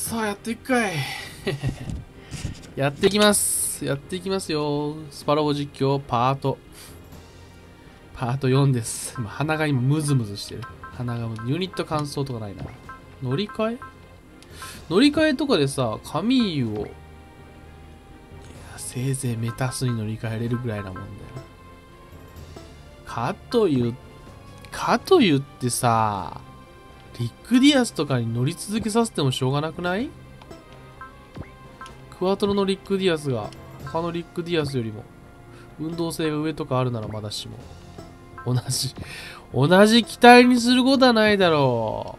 さあ、やっていくかい。やっていきます。やっていきますよ。スパロボ実況パート4です。鼻が今ムズムズしてる。鼻がムズ。ユニット乾燥とかないな。乗り換えとかでさ、カミーユを、いや、せいぜいメタスに乗り換えれるぐらいなもんだよ。かと言ってさ、リックディアスとかに乗り続けさせてもしょうがなくない？クワトロのリックディアスが他のリックディアスよりも運動性が上とかあるならまだしも、同じ機体にすることはないだろ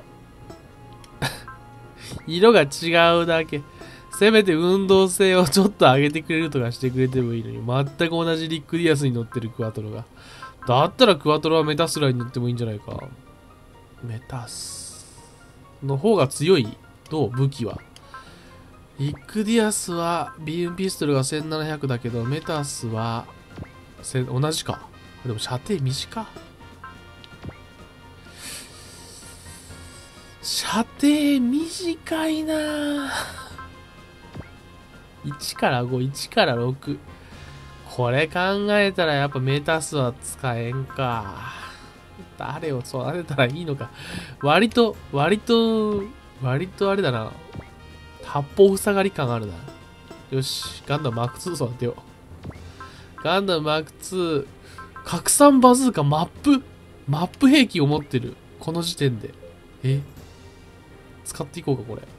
う。色が違うだけ。せめて運動性をちょっと上げてくれるとかしてくれてもいいのに、全く同じリックディアスに乗ってるクワトロが。だったらクワトロはメタスラに乗ってもいいんじゃないか。メタスの方が強い。どう？武器は。リックディアスはビームピストルが1700だけど、メタスは同じか。でも射程短。射程短いなぁ。1から5、1から6。これ考えたらやっぱメタスは使えんか。誰を育てたらいいのか。割とあれだな。八方塞がり感あるな。よし、ガンダムマーク2育てよう。ガンダムマーク2、拡散バズーカマップ兵器を持ってる。この時点で。使っていこうか、これ。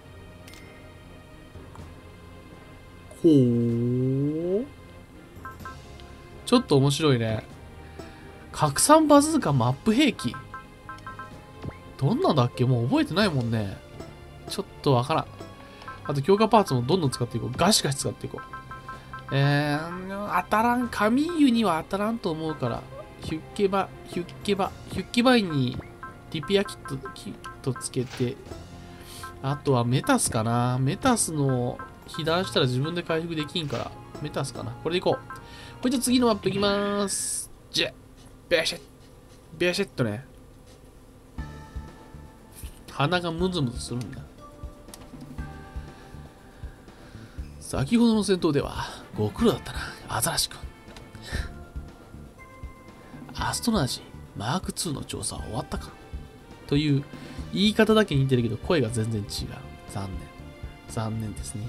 ほー。ちょっと面白いね。拡散バズーカマップ兵器。どんなんだっけ？もう覚えてないもんね。ちょっとわからん。あと強化パーツもどんどん使っていこう。ガシガシ使っていこう。当たらん。カミーユには当たらんと思うから。ヒュッケバイにリペアキットつけて。あとはメタスかな。メタスの被弾したら自分で回復できんから。メタスかな。これでいこう。これじゃ次のマップいきまーす。じゃ、ベシェッとね。鼻がムズムズするんだ。先ほどの戦闘ではご苦労だったな、アザラシ君。アストナージマーク2の調査は終わったかという言い方だけ似てるけど声が全然違う。残念ですね。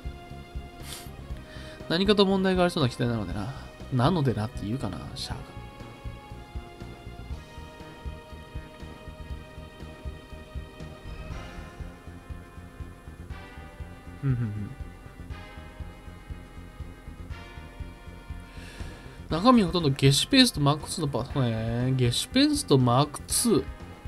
何かと問題がありそうな機体なのでなって言うかな、シャアが。中身ほとんどゲシュペンスとマーク2のパートね。ゲシュペンスとマーク2。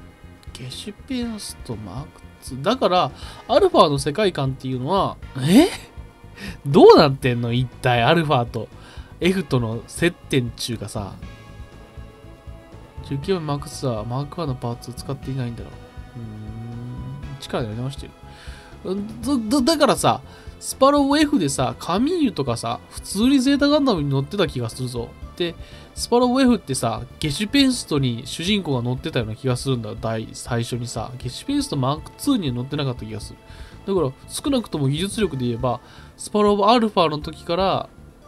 だから、アルファの世界観っていうのは、どうなってんの一体、アルファと F との接点中がさ。19番マーク2はマーク1のパーツを使っていないんだろう。力でやり直してる。だからさ、スパロボ F でさ、カミーユとかさ、普通にゼータガンダムに乗ってた気がするぞ。で、スパロボ F ってさ、ゲシュペンストに主人公が乗ってたような気がするんだ。最初にさ、ゲシュペンストマーク2には乗ってなかった気がする。だから、少なくとも技術力で言えば、スパロボアルファの時から、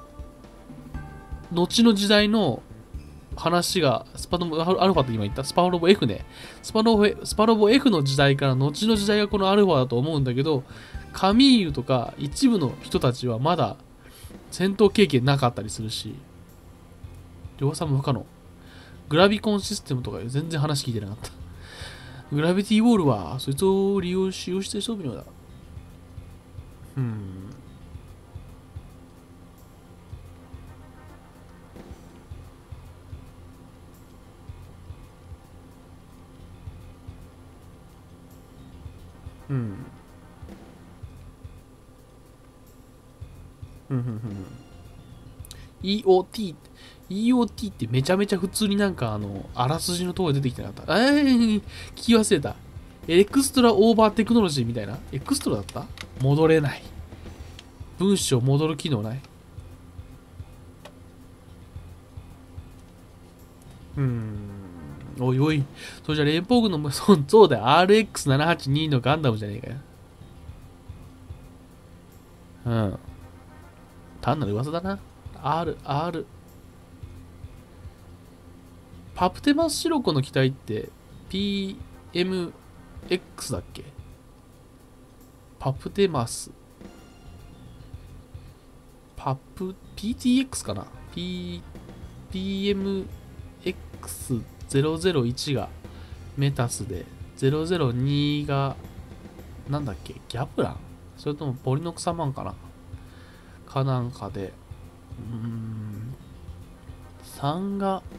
後の時代の話が、アルファって今言ったスパロボ F ね。スパロボ F の時代から後の時代がこのアルファだと思うんだけど、カミーユとか一部の人たちはまだ戦闘経験なかったりするし、量産も不可能。グラビコンシステムとか全然話聞いてなかった。グラビティウォールはそいつを使用して勝負のようだ。EOT ってめちゃめちゃ普通になんかあらすじのところで出てきてなかった。聞き忘れた。エクストラオーバーテクノロジーみたいな。エクストラだった？戻れない。文章戻る機能ない。おいおい。それじゃ連邦軍の、そうだよ。RX782 のガンダムじゃねえかよ。 うん。単なる噂だな。R。パプテマスシロコの機体って PMX だっけ？パプテマス。PTX かな？ PMX001 がメタスで、002が、なんだっけ？ギャブラン？それともポリノクサマンかな？かなんかで、3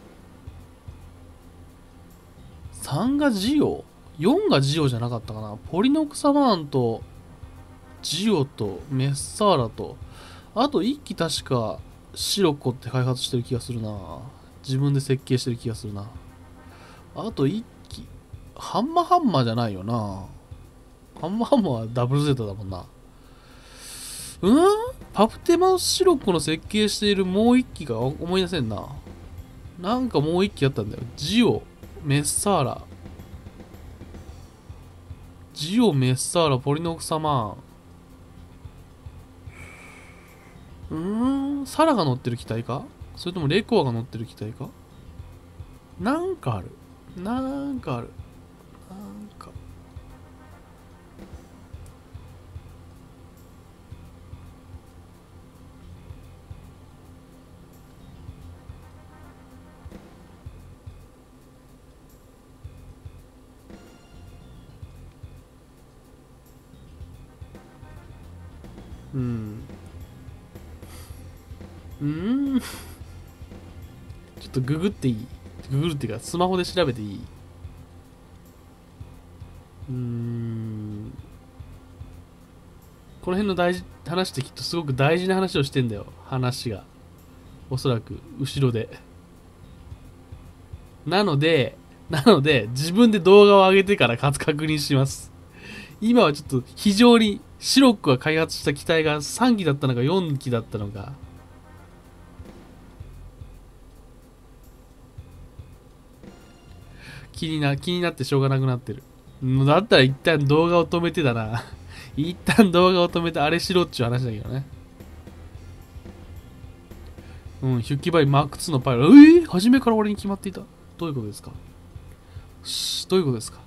がジオ？ 4 がジオじゃなかったかな？ポリノクサマンとジオとメッサーラと、あと1機確かシロコって開発してる気がするな。自分で設計してる気がするな。あと1機、ハンマじゃないよな。ハンマはダブルゼータだもんな。パプテマスシロコの設計しているもう1機が思い出せんな。なんかもう1機あったんだよ。ジオ、メッサーラ、ポリノクサマン。サラが乗ってる機体か？それともレコアが乗ってる機体か？なんかある。うん。ちょっとググっていい？ググるっていうか、スマホで調べていい？この辺の話ってきっとすごく大事な話をしてんだよ。話が。おそらく、後ろで。なので、自分で動画を上げてから確認します。今はちょっと非常にシロックが開発した機体が3機だったのか4機だったのか。気になってしょうがなくなってる。だったら一旦動画を止めてだな。一旦動画を止めてあれしろっちゅう話だけどね。ヒュッキバイマーク2のパイロット。初めから俺に決まっていた。どういうことですか？どういうことですか？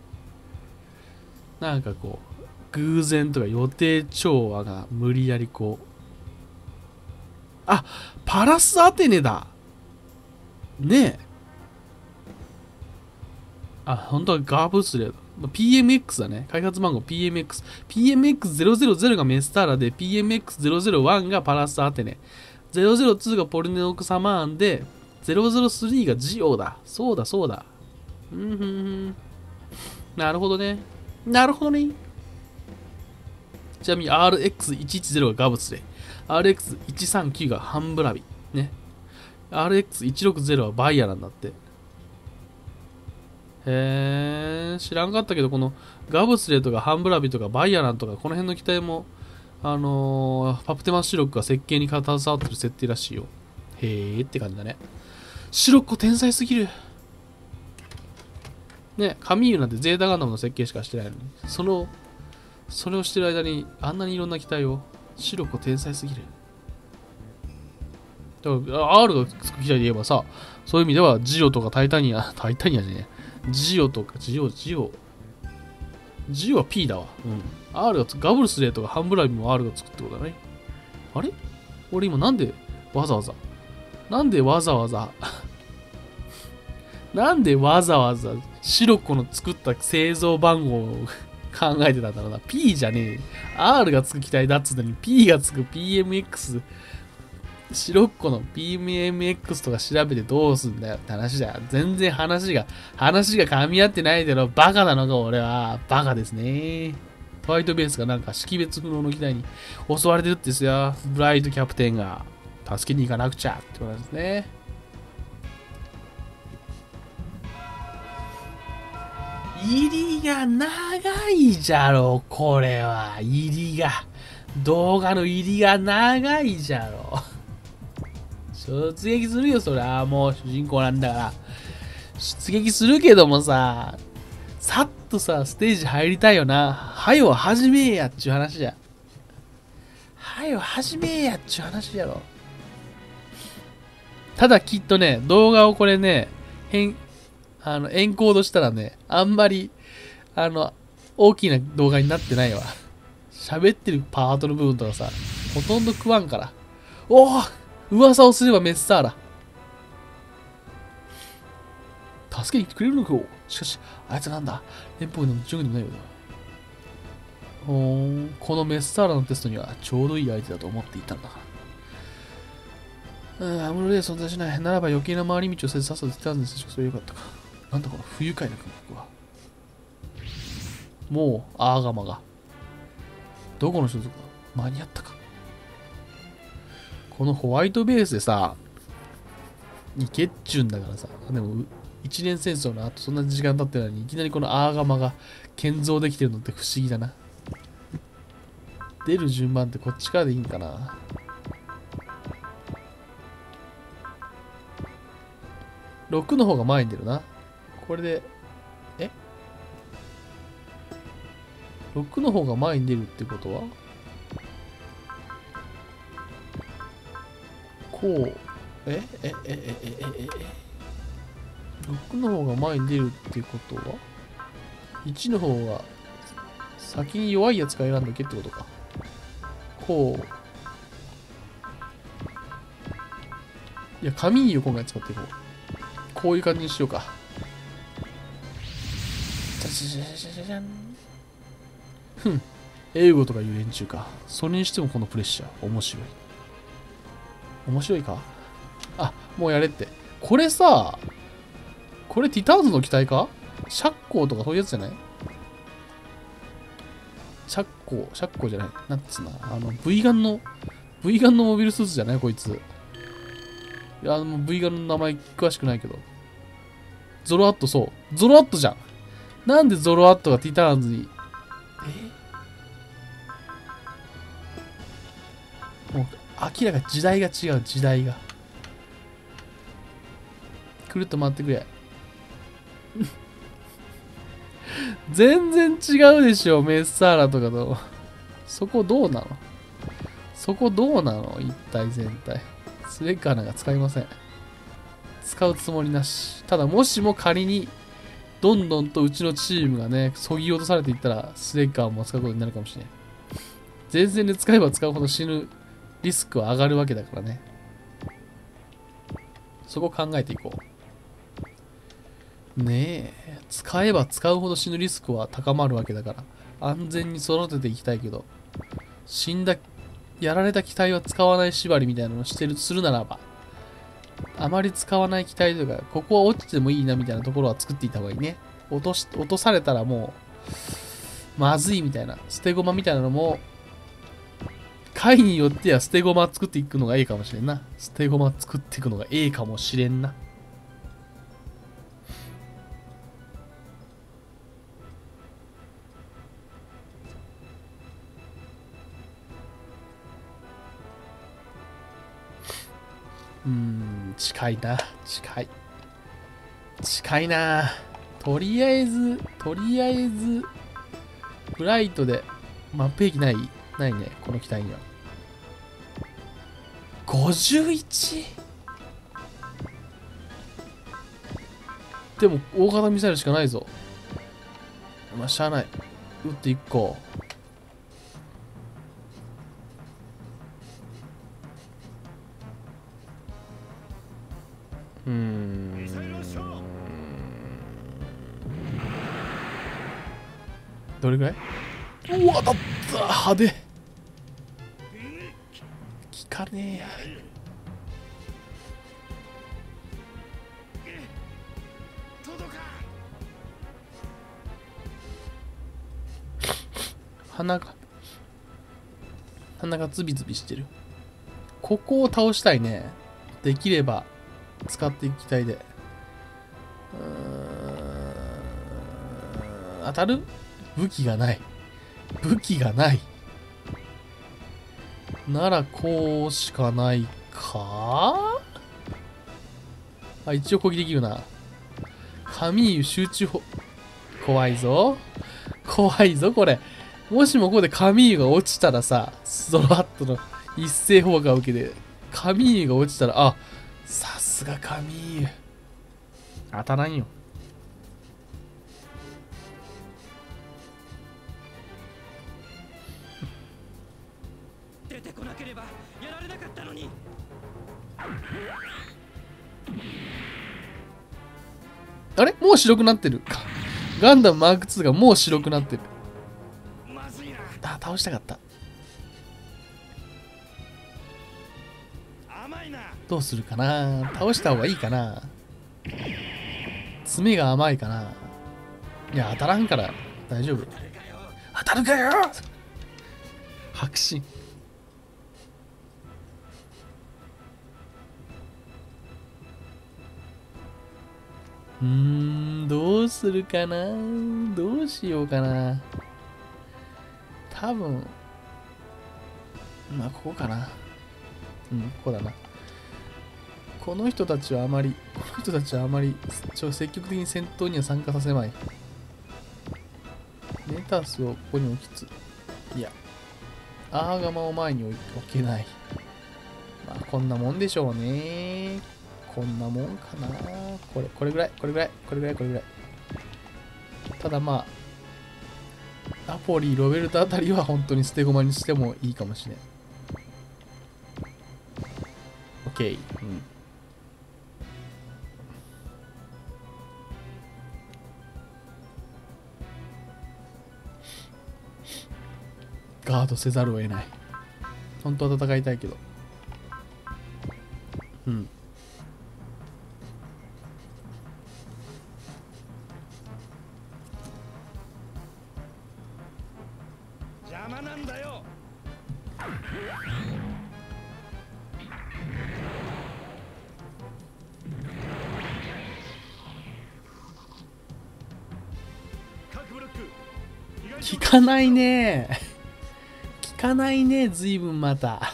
なんかこう、偶然とか予定調和が無理やりこう。パラスアテネだ。ねえ。本当はガーブスレード。PMX だね。開発番号 PMX。PMX000 がメスターラで、PMX001 がパラスアテネ。002がポリノクサマーンで、003がジオだ。そうだ。なるほどね。ちなみに RX110 がガブスレイ。RX139 がハンブラビ。ね。RX160 はバイアなんだって。知らんかったけど、このガブスレーとかハンブラビとかバイアランとか、この辺の機体も、パプテマスシロックが設計に携わってる設定らしいよ。へーって感じだね。シロッコ天才すぎる。ね、カミーユなんてゼータガンダムの設計しかしてないのに、それをしてる間に、あんなにいろんな機体を、シロッコ天才すぎる。だから、R がつく機体で言えばさ、そういう意味では、ジオとかタイタニアじゃねえ。ジオは P だわ。R がガブルスレーとかハンブラビも R がつくってことだね。あれ？俺今なんでわざわざシロコの作った製造番号を考えてたんだろうな。P じゃねえ。R がつく機体だっつうのに P がつく PMX。シロッコの PMX とか調べてどうすんだよって話だよ。全然話が噛み合ってないだろ。バカなのか俺は。バカですね。ホワイトベースがなんか識別不能の機体に襲われてるってですよ。ブライトキャプテンが助けに行かなくちゃってことですね。入りが長いじゃろ、これは。動画の入りが長いじゃろ。出撃するよ、そりゃ。もう主人公なんだから。出撃するけどもさ、さっとさ、ステージ入りたいよな。はよ、始めやっちゅう話じゃ。 はよ始めやっちゅう話やろ。ただきっとね、動画をこれね、エンコードしたらね、あんまり、大きな動画になってないわ。喋ってるパートの部分とかさ、ほとんど食わんから。おお、噂をすればメッサーラ。助けに来てくれるのか。しかし、あいつなんだ。連邦軍の準備でもないようだ。このメッサーラのテストにはちょうどいい相手だと思っていたんだ。アムロレイ存在しない。ならば余計な回り道をせずさっさと来たんです。それよかったか。なんだこの不愉快な感覚は。もう、アーガマが。どこの所属だ。間に合ったか。このホワイトベースでさ、いけっちゅうんだからさ。でも、一年戦争の後そんな時間経ってないのに、いきなりこのアーガマが建造できてるのって不思議だな。出る順番ってこっちからでいいんかな。6の方が前に出るな。これで、6の方が前に出るってことはこう、6の方が前に出るってことは1の方が先に弱いやつから選んだけってことか。こう。いや、紙いいよ、今回使っていこう。こういう感じにしようか。じゃじゃじゃじゃじゃじゃん。ふん。英語とかいう連中か。それにしてもこのプレッシャー、面白い。面白いか？あ、もうやれって。これさ、これティターンズの機体か？シャッコーとかそういうやつじゃない？シャッコーじゃない。なんつうな。V ガンのモビルスーツじゃないこいつ。いや、もう V ガンの名前詳しくないけど。ゾロアット、そう。ゾロアットじゃん。なんでゾロアットがティターンズに。もう、明らか時代が違う、時代が。くるっと回ってくれ。全然違うでしょ、メッサーラとかと。そこどうなの一体全体。スレッガーなんか使いません。使うつもりなし。ただもしも仮に、どんどんとうちのチームがね、そぎ落とされていったら、スレッガーも使うことになるかもしれない。前線で使えば使うほど死ぬリスクは上がるわけだからね。そこ考えていこう。ねえ、使えば使うほど死ぬリスクは高まるわけだから、安全に育てていきたいけど、やられた機体は使わない縛りみたいなのをするならば、あまり使わない機体とか、ここは落ちてもいいなみたいなところは作っていた方がいいね。落とされたらもう、まずいみたいな、捨て駒みたいなのも、回によっては捨て駒作っていくのがいいかもしれんな。捨て駒作っていくのがいいかもしれんな。近いな。近いな。とりあえず、フライトで、マップ兵器ないね、この機体には。51？ でも、大型ミサイルしかないぞ。まあ、しゃあない。撃っていこう。どれぐらい？うわ、当たった。派手。効かねえや。鼻がズビズビしてる。ここを倒したいね。できれば使っていきたいで。当たる？武器がない。ならこうしかないか？あ、一応攻撃できるな。神湯集中砲。怖いぞ、これ。 もしもここでカミーユが落ちたらさ、ストラットの一斉砲火を受けて、カミーユが落ちたら、あ、さすがカミーユ。当たらんよ。 出てこなければやられなかったのに。 あれもう白くなってる。ガンダムマーク2がもう白くなってる。 まずいな。 あ、倒したかった。 甘いな。 どうするかな。倒した方がいいかな。爪が甘いかな。いや、当たらんから大丈夫。当たるかよ。白心。どうするかな。どうしようかな。多分、まあ、ここかな。ここだな。この人たちはあまり積極的に戦闘には参加させまい。ネタスをここに置きつ。いや、アーガマを前に置けない。まあ、こんなもんでしょうね。こんなもんかな。これぐらい。ただまあ、ナポリ、ロベルトあたりは本当に捨て駒にしてもいいかもしれん。OK。ガードせざるを得ない。本当は戦いたいけど。 邪魔なんだよ。 効かないね。効かないね、ずいぶんまた。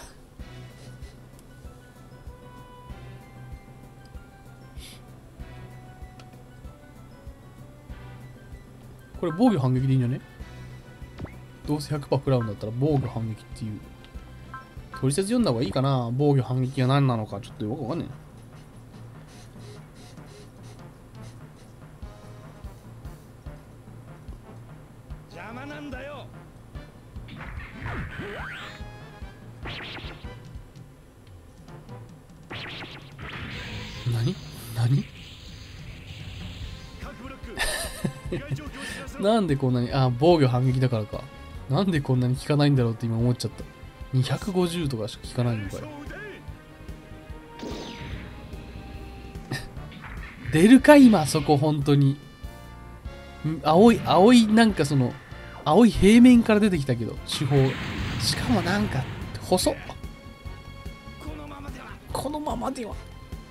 これ防御反撃でいいんじゃね。どうせ 100% 食らうんだったら防御反撃っていう。取説読んだ方がいいかな。防御反撃が何なのかちょっとよくわかんない。 邪魔なんだよ。 何なんでこんなに、防御反撃だからか。なんでこんなに効かないんだろうって今思っちゃった。250とかしか効かないのかよ。出るか今、そこ本当に。青い、なんかその、青い平面から出てきたけど、手法。しかもなんか、細っ。 このままでは。 このままでは。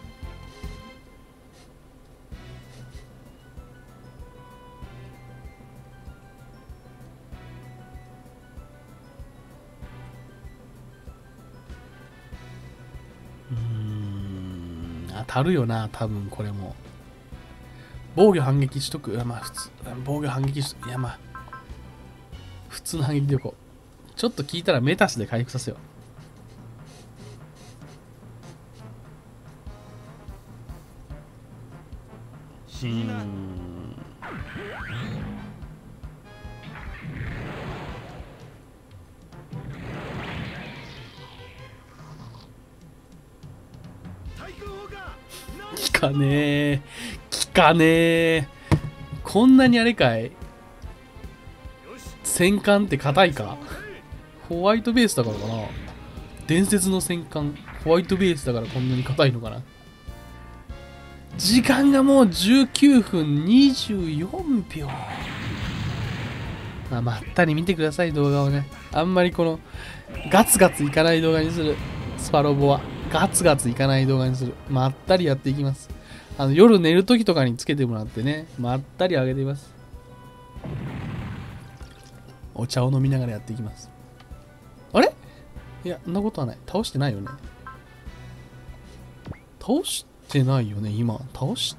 当たるよな、多分これも。防御反撃しとく。まあ普通。防御反撃しとく。いやまあ。普通の反撃でいこう。ちょっと聞いたらメタスで回復させよう。効かねえ。効かねえ。こんなにあれかい。戦艦って硬いか。ホワイトベースだからかな。伝説の戦艦ホワイトベースだからこんなに硬いのかな。時間がもう19分24秒。まったり見てください、動画をね。あんまりこのガツガツいかない動画にする。スパロボはガツガツいかない動画にする。まったりやっていきます。夜寝る時とかにつけてもらってね、まったり上げています。お茶を飲みながらやっていきます。あれ？いや、そんなことはない。倒してないよね。倒してないよね、今。倒した？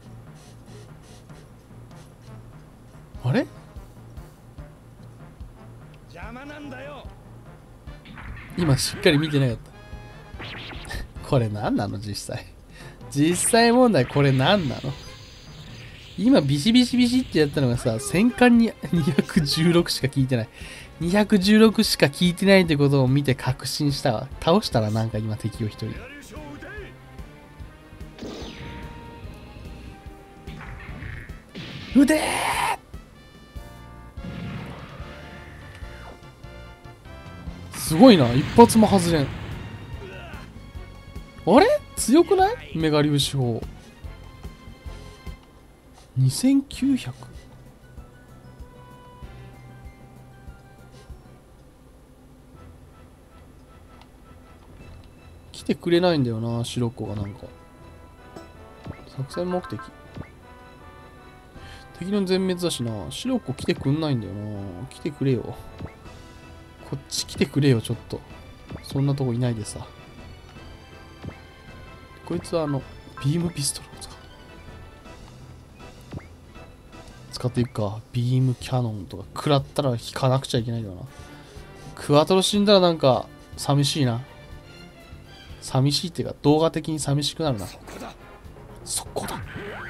あれ？ 邪魔なんだよ。 今しっかり見てなかったこれ何なの実際。実際問題これ何なの。今ビシビシビシってやったのがさ、戦艦に216しか聞いてない。216しか聞いてないってことを見て確信したわ。倒したらなんか今敵を一人。撃てー。すごいな、一発も外れん。あれ強くない？メガ粒子砲。2900。来てくれないんだよな、白子がなんか。作戦目的。敵の全滅だしな。白子来てくんないんだよな。来てくれよ。こっち来てくれよ、ちょっと。そんなとこいないでさ。こいつはビームピストルを使っていくか。ビームキャノンとか食らったら引かなくちゃいけないよな。クワトロ死んだらなんか寂しいな。寂しいっていうか動画的に寂しくなるな。そこだ。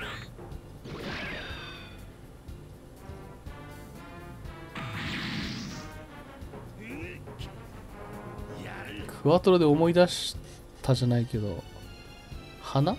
クワトロで思い出したじゃないけど、花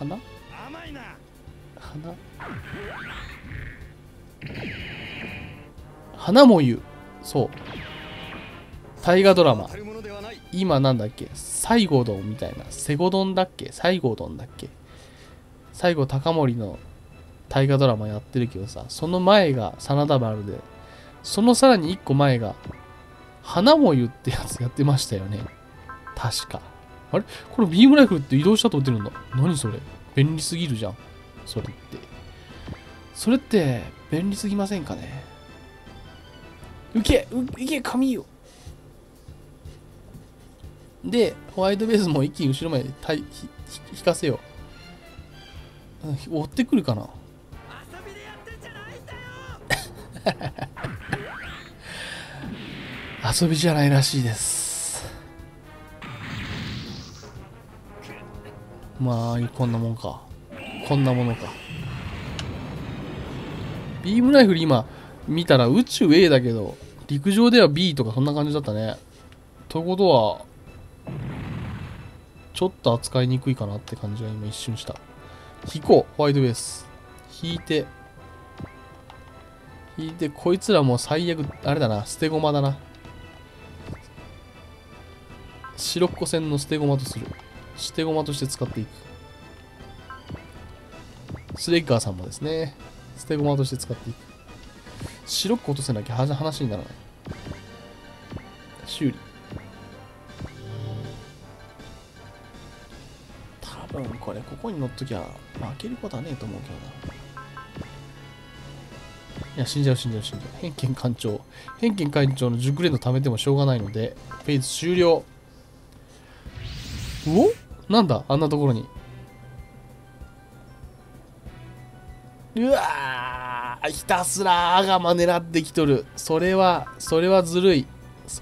花もゆ。そう。大河ドラマ。今なんだっけ、西郷どんみたいな。セゴドンだっけ、西郷どんだっけ。西郷隆盛の大河ドラマやってるけどさ、その前が真田丸で、そのさらに一個前が花もゆってやつやってましたよね。確か。あれこれビームライフルって移動したと撃てるんだ。何それ便利すぎるじゃん。それって便利すぎませんかね。いけ神よ。でホワイトベースも一気に後ろまで引かせよう。追ってくるかな。遊びじゃないらしいです。まあこんなもんか。こんなものか。ビームライフル今見たら宇宙 A だけど陸上では B とかそんな感じだったね。ということはちょっと扱いにくいかなって感じが今一瞬した。引こう。ホワイトベース引いてこいつらもう最悪あれだな。捨て駒だな。白っ子戦の捨て駒とする。捨て駒として使っていく。スレッガーさんもですね、捨て駒として使っていく。白っ子落とせなきゃ話にならない。修理。多分これここに乗っときゃ負けることはねえと思うけどな。いや死んじゃう。偏見艦長の熟練度貯めてもしょうがないのでフェーズ終了。なんだあんなところに。うわー、ひたすらアガマ狙ってきとる。それはずるい。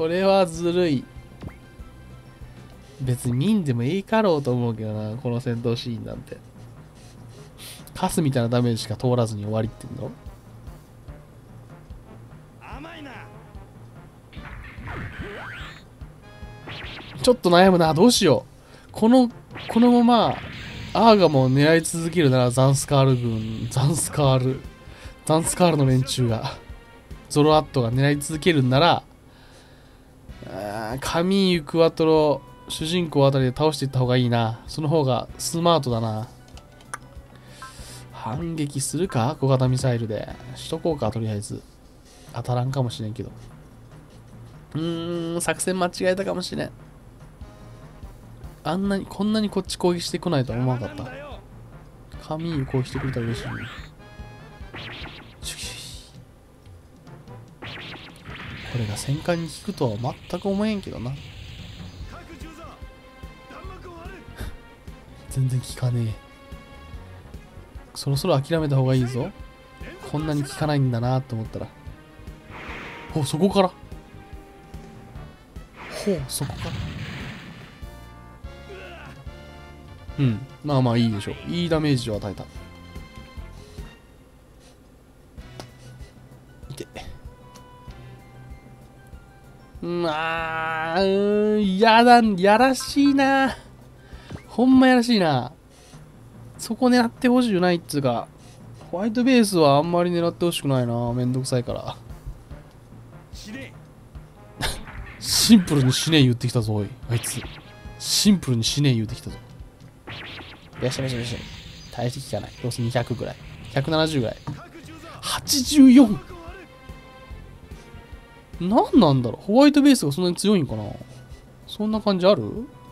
別に見んでもいいかろうと思うけどな、この戦闘シーンなんて。カスみたいなダメージしか通らずに終わりってんの。ちょっと悩むな。どうしよう。このままアーガモを狙い続けるならザンスカール軍、ザンスカールの連中が、ゾロアットが狙い続けるなら、カミーユ、クワトロ、主人公あたりで倒していった方がいいな。その方がスマートだな。反撃するか、小型ミサイルで。しとこうか、とりあえず。当たらんかもしれんけど。作戦間違えたかもしれん。こんなにこっち攻撃してこないとは思わなかった。カミーユこうしてくれたら嬉しいね。これが戦艦に効くとは全く思えんけどな。全然効かねえ。そろそろ諦めた方がいいぞ。こんなに効かないんだなと思ったら。そこからほう、そこか。うん。まあまあいいでしょう。いいダメージを与えた。いて。やだ、やらしいな。ほんまやらしいな。そこ狙ってほしくないっつうか、ホワイトベースはあんまり狙ってほしくないな。めんどくさいから。シンプルに死ね言ってきたぞ、おい。あいつ。シンプルに死ね言ってきたぞ。よしよしよし。大して効かない。どうせ200ぐらい。170ぐらい。84! 何なんだろう。ホワイトベースがそんなに強いんかな。そんな感じある？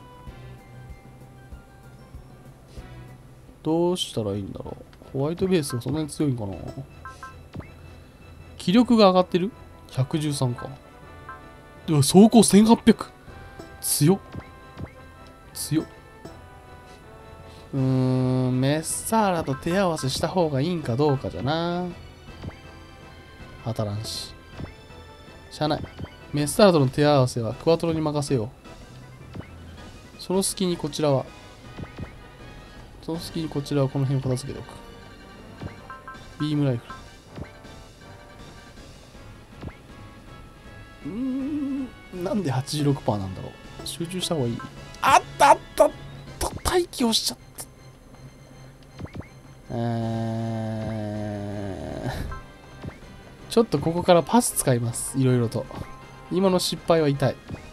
どうしたらいいんだろう。ホワイトベースがそんなに強いんかな。気力が上がってる？ 113 か。では走行1800。強っ。強っ。メッサーラと手合わせした方がいいんかどうかじゃな。当たらんし。しゃあない。メッサーラとの手合わせはクワトロに任せよう。その隙にこちらはこの辺を片付けておく。ビームライフル。なんで 86% なんだろう。集中した方がいい。あったあったあった。待機をしちゃった。ちょっとここからパス使います。いろいろと。今の失敗は痛い。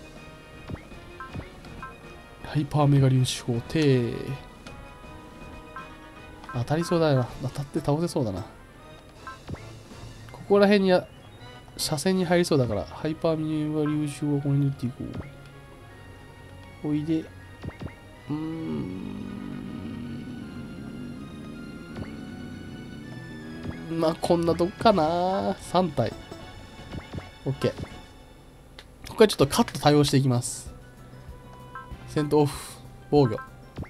ハイパーメガ粒子砲手。当たりそうだな。当たって倒せそうだな。ここら辺に車線に入りそうだから、ハイパーメガ粒子砲をここに塗っていこう。おいで。まあこんなとこかな。3体 OK。 ここからちょっとカット対応していきます。戦闘オフ防御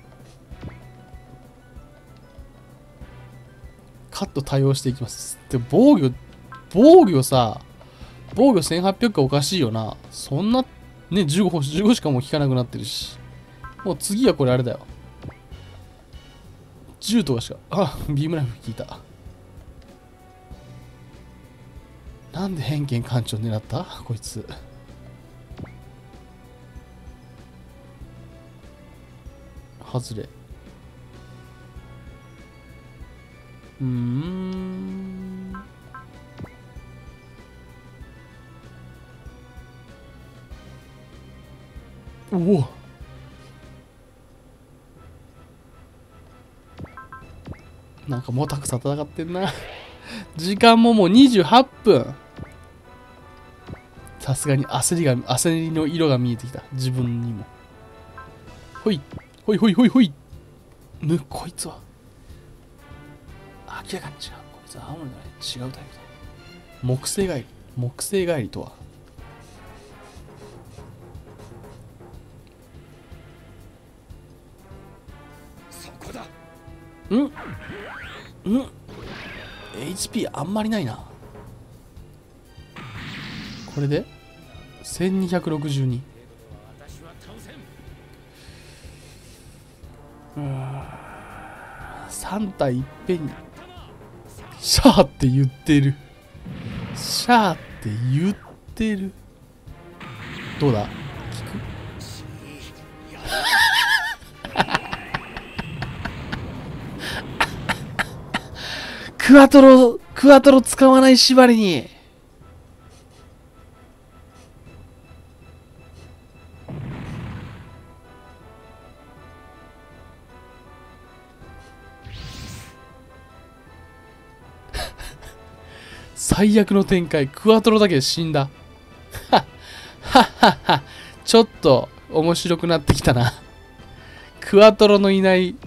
カット対応していきます。で防御さ、防御1800かおかしいよな。そんなね、15しかもう効かなくなってるし、もう次はこれあれだよ。10とかしか。ビームライフ効いた。なんで偏見艦長狙ったこいつ。外れ。おお。なんかもたくさ戦ってんな。時間ももう28分。さすがに焦りの色が見えてきた。自分にも。ほい。ほいほいほいほい。こいつは。明らかに違う。こいつは青森のね、違うタイプだ。木星帰り。木星帰りとは。 そこだ。 HP あんまりないな。これで1262。3体いっぺんにシャーって言ってる。シャーって言ってる。どうだ、クワトロ使わない縛りに。最悪の展開。クワトロだけで死んだ。ちょっと面白くなってきたな。クワトロのいないエ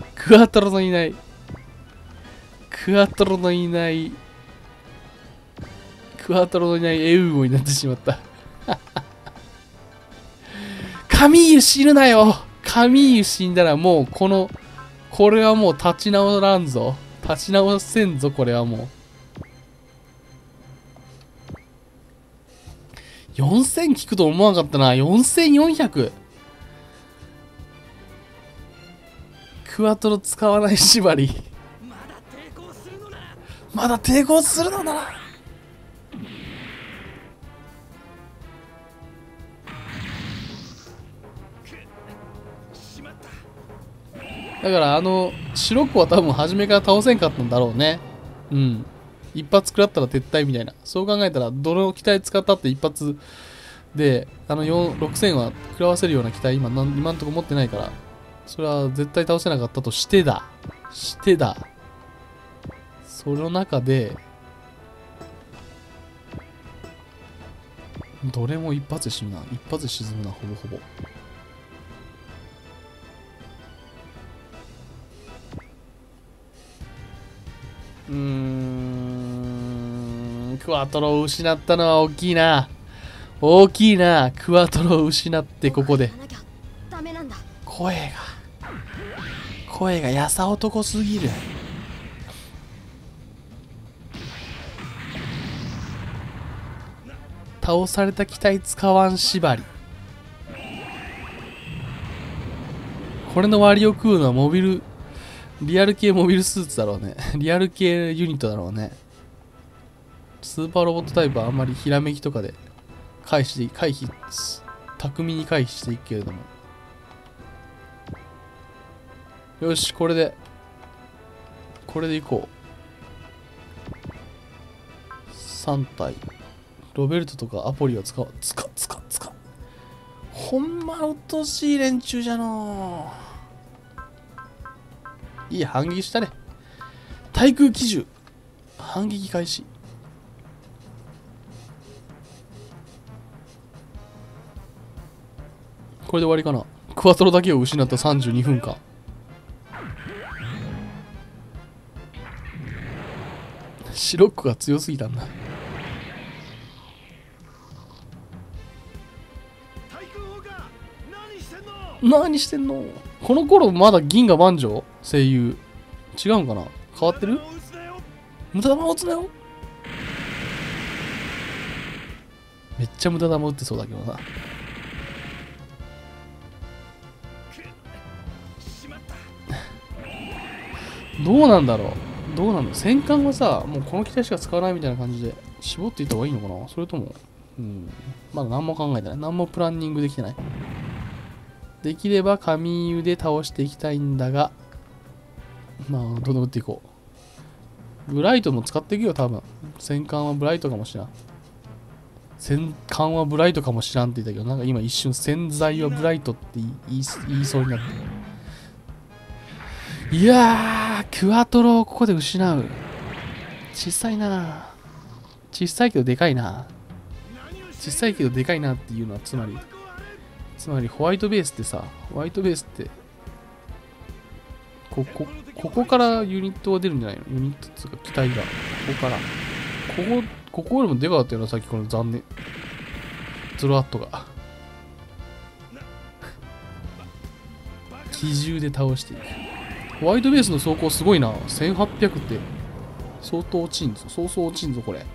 ウーゴになってしまった。カミーユ死ぬなよ。カミーユ死んだらもうこれはもう立ち直らんぞ。立ち直せんぞ、これはもう。 4000聞くと思わなかったな。4400。クワトロ使わない縛り。 まだ抵抗するのならまだ抵抗するのなら。 しまった。 だから白子は多分初めから倒せんかったんだろうね。うん。一発食らったら撤退みたいな。そう考えたら、どの機体使ったって一発で、6000は食らわせるような機体今んとこ持ってないから、それは絶対倒せなかったとしてだ。その中で、どれも一発で死ぬな。一発で沈むな、ほぼほぼ。クワトロを失ったのは大きいな。大きいな。クワトロを失ってここで。声がやさ男すぎる。倒された機体使わん縛り。これの割を食うのはリアル系モビルスーツだろうね。リアル系ユニットだろうね。スーパーロボットタイプはあんまりひらめきとかで巧みに回避していくけれども。よし、これでいこう。3体。ロベルトとかアポリを使う。ほんまうっとうしい連中じゃのう。いい反撃したね。対空機銃。反撃開始。これで終わりかな。クワトロだけを失った32分間。シロックが強すぎたんだ。何してんの。この頃まだ銀河万丈声優違うんかな。変わってる。無駄玉打つなよ。めっちゃ無駄玉打ってそうだけどな。どうなんだろう。戦艦はさ、もうこの機体しか使わないみたいな感じで絞っていった方がいいのかな。それともまだ何も考えてない。何もプランニングできてない。できれば神湯で倒していきたいんだが、まあどんどん打っていこう。ブライトも使っていくよ多分。戦艦はブライトかもしらん。戦艦はブライトかもしらんって言ったけど、なんか今一瞬洗剤はブライトって言いそうになって。いやー、クワトロをここで失う。小さいな。小さいけどでかいな。小さいけどでかいなっていうのはつまりホワイトベースってさ、ここからユニットが出るんじゃないの。ユニットっていうか機体がここよりもでかかったよな、さっきこの残念ゾロアットが機銃で倒していく。ホワイトベースの走行すごいな。1800って相当落ちんぞ。これ。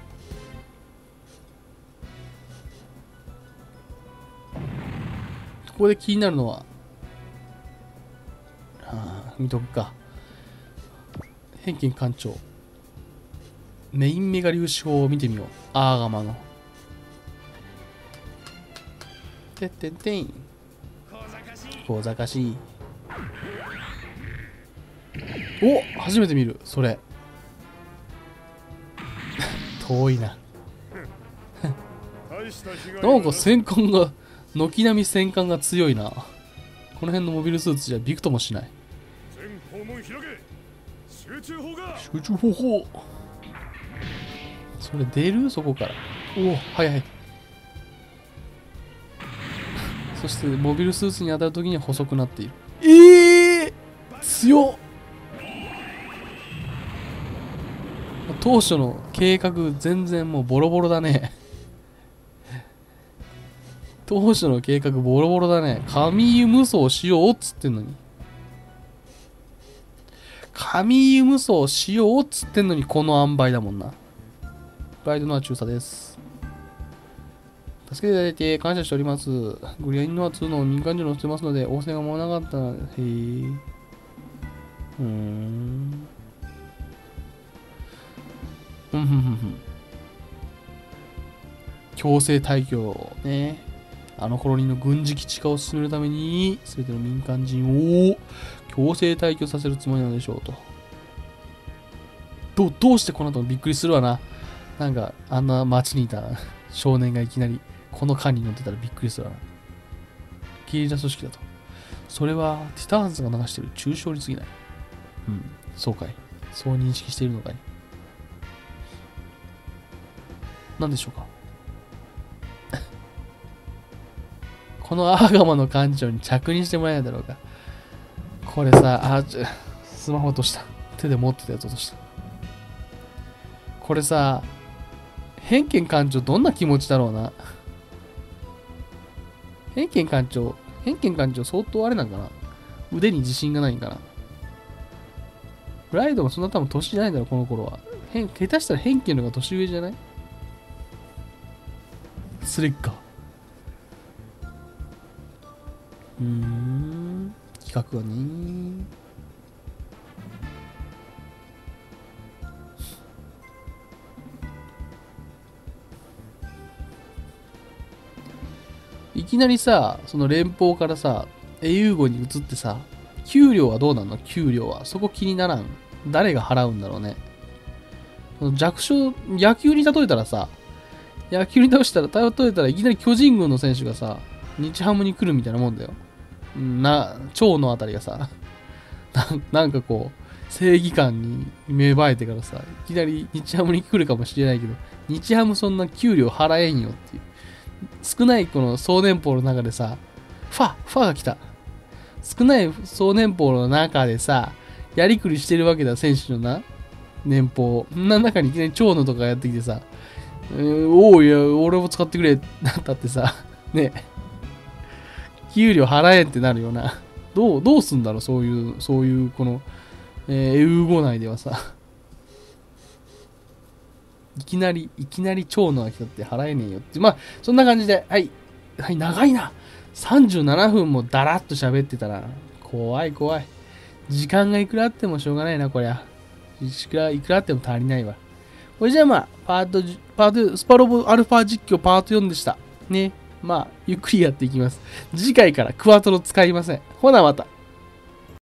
ここで気になるのは、見とくか。偏見艦長。メインメガ粒子砲を見てみよう。アーガマの。てってんてん。小賢しい。お、初めて見る。それ。遠いな。なんか戦艦が、軒並み戦艦が強いな。この辺のモビルスーツじゃびくともしない。集中方法。それ出るそこから。おお、早い。そしてモビルスーツに当たるときには細くなっている。強っ。当初の計画全然もうボロボロだね。当初の計画ボロボロだね。神湯無双しようっつってんのに。神湯無双しようっつってんのにこの塩梅だもんな。プライドのは中佐です。 助けていただいて感謝しております。グリアインノア2の民間人を乗せてますので、応戦が間もなかったので、へえ。強制退去ね。あの頃の軍事基地化を進めるために、すべての民間人を強制退去させるつもりなのでしょうと。どうしてこの後びっくりするわな。なんか、あんな街にいた少年がいきなりこの艦に乗ってたらびっくりするわな。ゲリラ組織だと。それはティターンズが流している中傷に過ぎない。うん、そうかい。そう認識しているのかい。何でしょうか。このアーガマの艦長に着任してもらえないだろうか。これさ、スマホ落とした。手で持ってたやつ落とした。これさ、偏見艦長どんな気持ちだろうな。偏見艦長相当あれなんかな。腕に自信がないんかな。ライドもそんな多分年じゃないんだろ、この頃は。下手したら偏見の方が年上じゃない？スレッカー。企画はね。いきなりさ、その連邦からさ、英雄号に移ってさ、給料はどうなんの？給料は。そこ気にならん。誰が払うんだろうね。その弱小、野球に例えたらさ、例えたらいきなり巨人軍の選手がさ、日ハムに来るみたいなもんだよ。蝶のあたりがさ、なんかこう、正義感に芽生えてからさ、いきなり日ハムに来るかもしれないけど、日ハムそんな給料払えんよっていう。少ないこの総年俸の中でさ、ファが来た。少ない総年俸の中でさ、やりくりしてるわけだ、選手のな、年俸。な中にいきなり蝶野とかやってきてさ、おういや、俺も使ってくれ、なったってさ、ね、給料払えんってなるよな。どうすんだろう、そういう、この、英雄語内ではさ、いきなり蝶野が来たって払えねえよって。まあ、そんな感じで、はい、長いな。37分もだらっと喋ってたら、怖い。時間がいくらあってもしょうがないな、こりゃ。いくらあっても足りないわ。これじゃあまあ、スパロボアルファ実況パート4でした。ね。まあ、ゆっくりやっていきます。次回からクワトロ使いません。ほなまた。